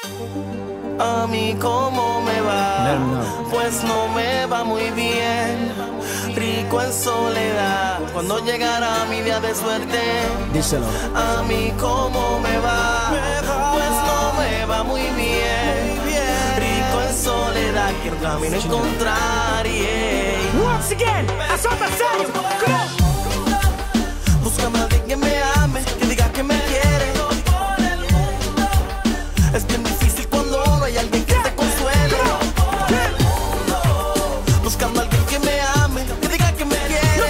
A mí cómo me va, pues no me va muy bien. Rico en soledad, cuando llegará mi día de suerte. Díselo. A mí cómo me va, pues no me va muy bien. Rico en soledad, quiero camino encontrar. Once again, Azota Serio. Come on. Búscame a alguien que me ame, que diga que me quiere. Es bien difícil cuando no hay alguien que te consuele. Buscando a alguien que me ame, que diga que me quiere.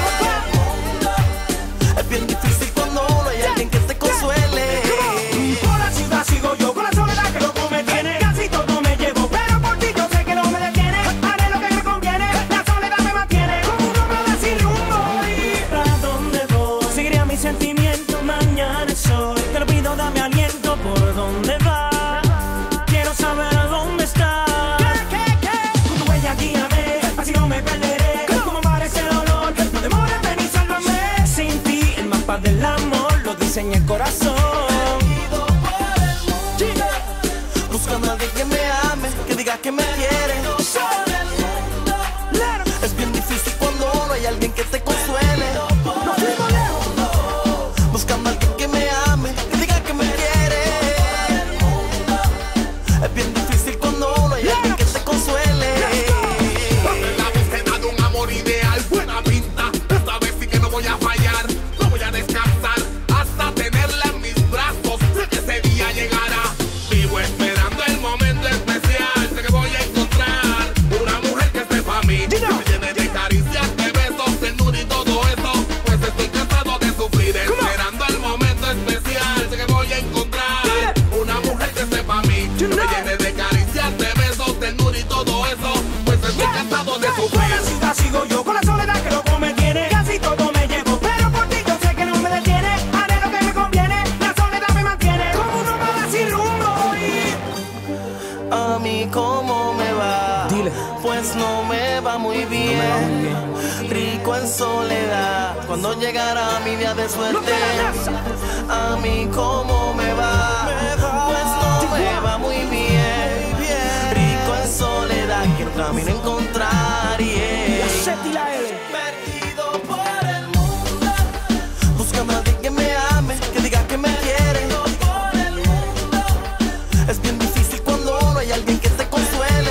Es bien difícil cuando no hay alguien que te consuele. Por la ciudad sigo yo con la soledad que loco me tiene. Casi todo me llevo, pero por ti yo sé que no me detiene. Haré lo que me conviene, la soledad me mantiene como un hombre sin rumbo. ¿Y para dónde voy? Seguiré a mis sentimientos, mañana es hoy. Te lo pido, dame aliento, ¿por dónde vas? Quiero saber dónde estás. Con tu huella guíame, así no me perderé. Como parece el olor, no demores, ven y sálvame. Sin ti, el mapa del amor lo diseña el corazón. Buscando a alguien que me ame, que diga que me quiere. Es bien difícil cuando no hay alguien que te consuele. Buscando a alguien que me ame, que diga que me quiere. Es bien difícil cuando no hay alguien que te consuele. En la búsqueda de un amor ideal, buena pinta. Esta vez sí que no voy a fallar. No voy a descansar hasta tenerla en mis brazos. Sé que ese día llegará. Vivo esperando el momento especial. Sé que voy a encontrar una mujer que esté para mí. Que me llene de caricias, de besos, ternura y todo eso. Pues estoy cansado de sufrir. Esperando el momento especial. Sé que voy a encontrar una mujer que esté para mí. Que me llene de caricias, de besos, ternura y todo eso. Pues estoy cansado de Por sufrir. la ciudad sigo yo con la soledad que loco me tiene. Casi todo me llevo, pero por ti yo sé que no me detiene. Haré lo que me conviene, la soledad me mantiene como un hombre sin rumbo. A mí cómo me va, Dile. pues no me va muy bien. Rico en soledad, cuando llegará mi día de suerte. A mí cómo me va, pues no me va muy bien. Rico en soledad, quiero camino encontrar. La Z y la L. Perdido por el mundo, buscando a alguien que me ame, que diga que me quiere. Es bien difícil cuando no hay alguien que te consuele.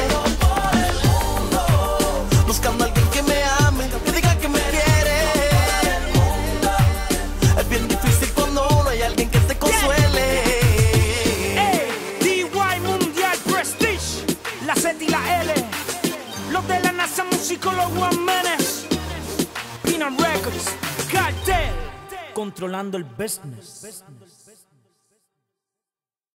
Buscando a alguien que me ame, que diga que me quiere. Es bien difícil cuando no hay alguien que te consuele. DY Mundial Prestige, la Z y la L. Los de la NASA, músicos, los guamenes. Peanut Records, Cartel, controlando el business.